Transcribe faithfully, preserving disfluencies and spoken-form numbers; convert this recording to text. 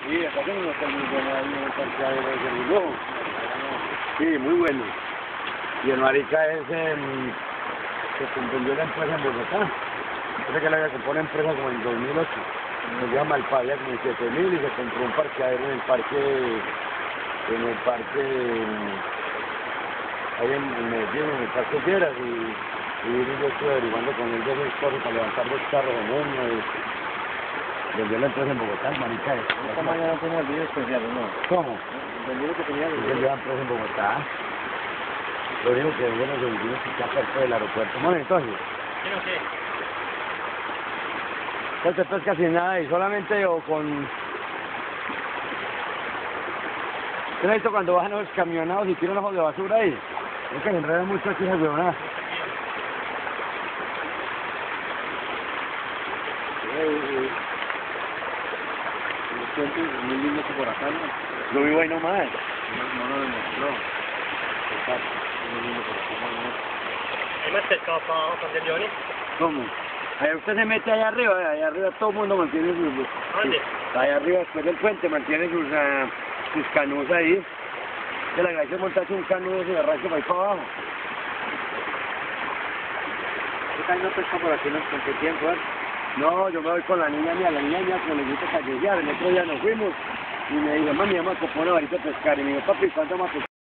Sí, acá tenemos un hotel muy bueno ahí en el parqueadero de Cerrillo. Sí, muy bueno. Y el marica es em, que comprendió la empresa en Bogotá. Parece que la había comprado una empresa como en dos mil ocho. Se llama el Paya como en siete mil y se compró un parqueadero en el parque, en el parque, ahí en, en Medellín, en el parque Fieras. Y, y yo estuve averiguando con él de esos cosas para levantar dos carros en uno. Y vendió la empresa en Bogotá, el marica es. Esta mañana tenía el video especial, ¿no? ¿Cómo? Vendió lo que tenía. Vendió la empresa en Bogotá. Lo único que bueno, se vendió es que está cerca del aeropuerto. Bueno, entonces. ¿Qué no sé? No te pesca sin nada y solamente o con... ¿Qué has visto cuando bajan los camionados y tiran ojos de basura ahí? Es que se enredan mucho aquí esas huevonadas. Los puentes muy lindos por acá, ¿no? Yo vivo ahí nomás. No, no, no, no. Está muy lindo por acá, ¿no? ¿Hay más pescado para abajo con el Johnny? ¿Cómo? Ahí usted se mete allá arriba, allá arriba todo el mundo mantiene sus... ¿Dónde? Allá arriba después del puente mantiene sus, uh, sus canudos ahí. Que la gracia es montarse un canudo y se arranca para ahí para abajo. ¿Qué tal no pesca por aquí, no? ¿Con qué tiempo, eh? No, yo me voy con la niña mía, la niña mía que le gusta callejear. El otro día nos fuimos y me dijo, mami, vamos a comprar una varita a pescar. Y me dijo, papi, ¿cuánto vamos a pescar?